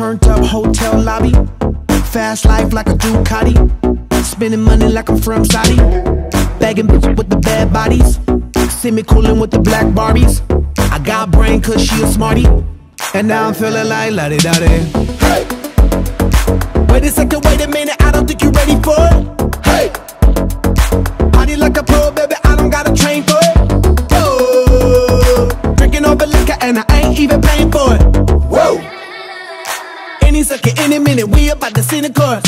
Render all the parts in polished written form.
Turned up hotel lobby, fast life like a Ducati, spending money like I'm from Saudi, bagging bitches with the bad bodies, see me coolin' with the black Barbies. I got brain cause she a smarty, and now I'm feeling like la-di-da-di. Hey! Wait a second, wait a minute, I don't think you're ready for it. Hey! Party like a pro, baby, I don't gotta train for it. Oh, drinking over liquor and I ain't even paying for it. Whoa! Any second, any minute, we about to see the chorus.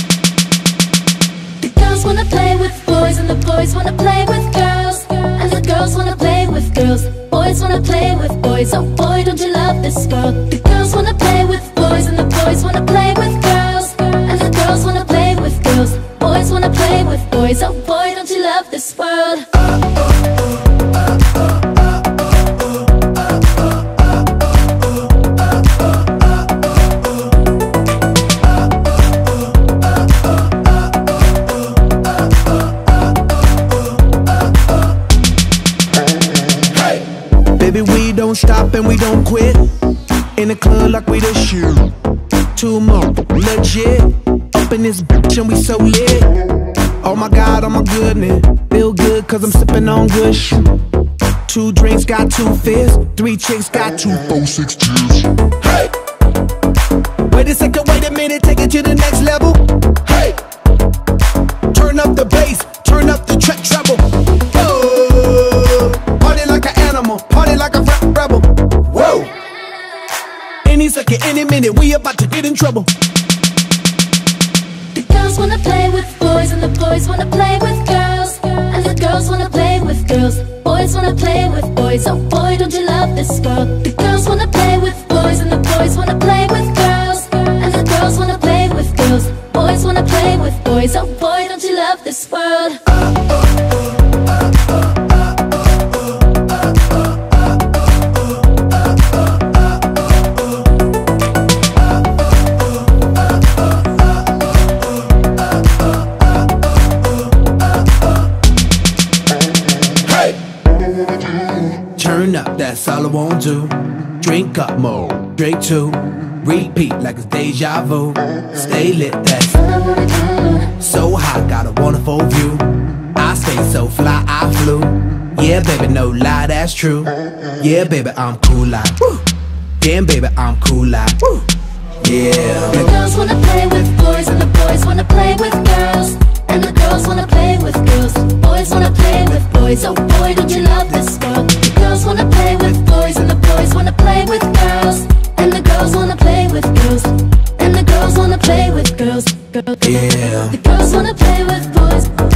The girls wanna play with boys and the boys wanna play with girls, and the girls wanna play with girls. Boys wanna play with boys, oh boy, don't you love this world. The girls wanna play with boys and the boys wanna play with girls, and the girls wanna play with girls. Boys wanna play with boys, oh boy, don't you love this world. Baby, we don't stop and we don't quit. In the club like we the shit. 2 more, legit. Up in this bitch and we so lit. Oh my God, oh my goodness. Feel good cause I'm sipping on good shit. 2 drinks got 2 fists. 3 chicks got 2, 4, 6 tears. Hey! Wait a second, wait a minute, take it to the next level. Hey! Turn up the bass, turn up the track treble. Oh, party like an animal, party like a rebel. Whoa! Any second, any minute, we about to get in trouble. The girls wanna play with boys and the boys wanna play with girls, and the girls wanna play with girls. Boys wanna play with boys, oh boy, don't you love this world. The girls wanna play with boys and the boys wanna play with girls, and the girls wanna play with girls. Boys wanna play with boys, oh boy, don't you love this world. Turn up, that's all I won't do. Drink up more, drink 2. Repeat like it's deja vu. Stay lit, that's All I wanna do. so hot, got a wonderful view. I stay so fly, I flew. Yeah, baby, no lie, that's true. Yeah, baby, I'm cool like woo. Damn, baby, I'm cool like woo. Yeah. The girls wanna play with boys and the boys wanna play with girls, and the girls wanna play with girls. Boys wanna play with boys, oh boy, don't you love this world. The girls wanna play with boys and the boys wanna play with girls, and the girls wanna play with girls, and the girls wanna play with girls. Yeah. The girls wanna play with boys.